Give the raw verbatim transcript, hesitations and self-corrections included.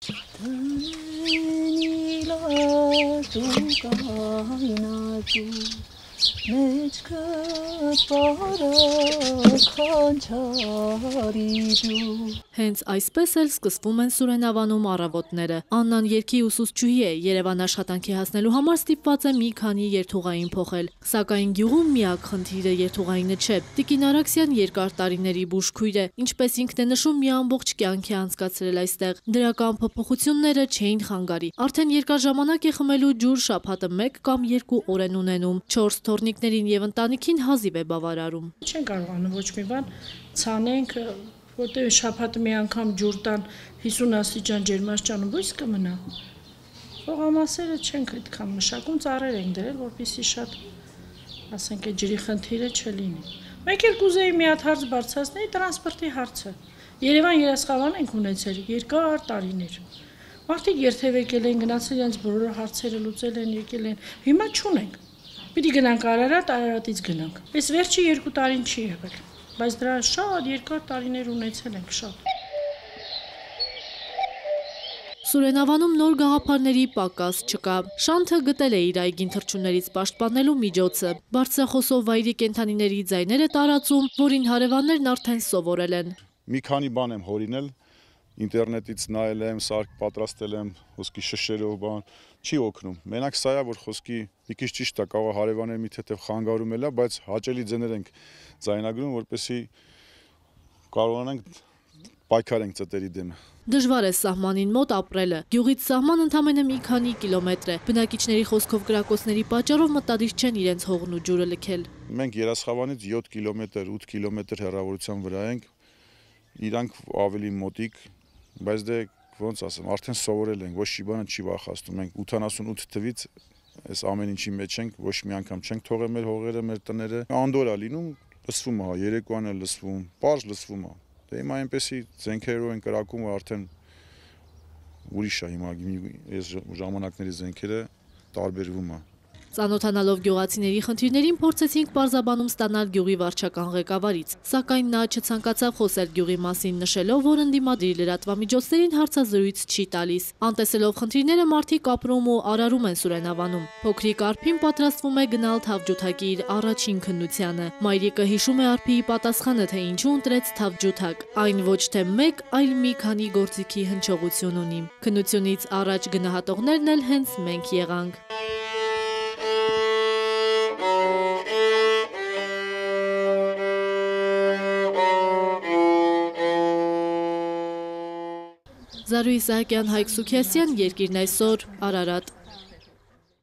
Հենց այսպես էլ սկսվում են Սուրենավանում առավոտները։ Աննան երգի ուսուցչուհի է, Երևան աշխատանքի հասնելու համար ստիպված է մի քանի երթուղային փոխել։ Սակայն գյուղում միակ խնդիրը երթուղայինը չէ։ Տիկին Արաքսյան երկար տարիների բուժքույր է, ինչպես ինքն է նշում, մի ամբողջ կյանք է անցկացրել այստեղ։ Դրական փոփոխությունները չէին խանգարի։ Արդեն երկար ժամանակ է խմելու ջուր շաբաթը մեկ կամ երկու օր են ունենում։ Չորս թոռնիկներին եւ ընտանիքին հազիվ է բավարարում։ Չեն կարողանում ոչ մի բան ցանենք, որտեղ շաբաթը մի անգամ ջուր տան հիսուն աստիճան ջերմաստիճանում բույս կմնա։ Ողամասերը չենք այդքան մշակում, ծառեր ենք դրել, որպեսզի շատ, ասենք, այդ ջրի խնդիրը չլինի։ Մեկ էլ կուզեի մի հատ հարց բարձրացնել, տրանսպորտի հարցը։ Երևան երասխավան ենք ունեցել երկար տարիներ։ Մարդիկ երթև եկել են, գնացել իրենց բոլոր հարցերը լուծել են, եկել են։ Հիմա չունենք։ Պիտի գնանք Արարատ, Արարատից գնանք։ Այս վերջի երկու տարին չի եղել, բայց դրա շատ երկար տարիներ ունեցել ենք, շատ։ Սուրենավանում նոր գաղափարների պակաս չկա։ Շանթը գտել է իր այգին թռչուններից պաշտպանելու միջոցը։ Բարձրախոսով վայրի կենդանիների ձայներ է տարածում, որին հարևաններն արդեն սովորել են։ Մի քանի բան եմ հորինել, ինտերնետից նայել եմ, սարք պատրաստել եմ, խոսքի շշերով բան, չի օգնում։ Մենակ սա է, որ խոսքի մի քիչ ճիշտ է, կարող հարևաններ մի թեթև խանգարում էլ է, բայց հաճելի ձեներ ենք ձայնագրում, որպեսզի կարողանանք պայքարենք ծտերի դեմ։ Դժվար է սահմանին մոտ ապրելը։ Գյուղից սահման ընդամենը մի քանի կիլոմետր է։ Բնակիչների խոսքով կրակոցների պատճառով մտադիր չեն իրենց հողն ու ջուրը լքել։ Մենք Երասխավանից յոթ կիլոմետր, ութ կիլոմետր հեռավորության վրա ենք, իրանք ավելի մոտիկ, բայց դե ոնց ասեմ, արդեն սովորել ենք, ոչ մի բան չի վախացնում։ Մենք ութանասունութ թվից այս ամեն ինչի մեջ ենք, ոչ մի անգամ չենք թողել մեր հողերը, մեր տները։ Անդոր է լինում, լսվում է, երեկոյան է լսվում, պարզ լսվում է։ Դե հիմա այնպեսի զենքերով են կրակում, արդեն ուրիշ է հիմա այս ժամանակների զենքերը տարբերվում է։ Ծանոթանալով գյուղացիների խնդիրներին փորձեցինք պարզաբանում ստանալ գյուղի վարչական ղեկավարից, սակայն նա չցանկացավ խոսել գյուղի մասին, նշելով, որ ընդդիմադիր լրատվամիջոցներին հարցազրույց չի տալիս։ Անտեսելով խնդիրները մարդիկ ապրում ու արարում են Սուրենավանում։ Փոքրիկ Արփին պատրաստվում է գնալ թավջութակի իր առաջին քննությանը։ Մայրիկը հիշում է Արփիի պատասխանը, թե ինչու ընտրեց թավջութակ։ Այն ոչ թե մեկ, այլ մի քանի գործիքի հնչողություն ունի։ Քննությունից առաջ գնահատողներն էլ հենց մենք եղանք։ Զարուհի Սահակյան, Հայկ Սուքիասյան, Երկիրն այսօր, Արարատ։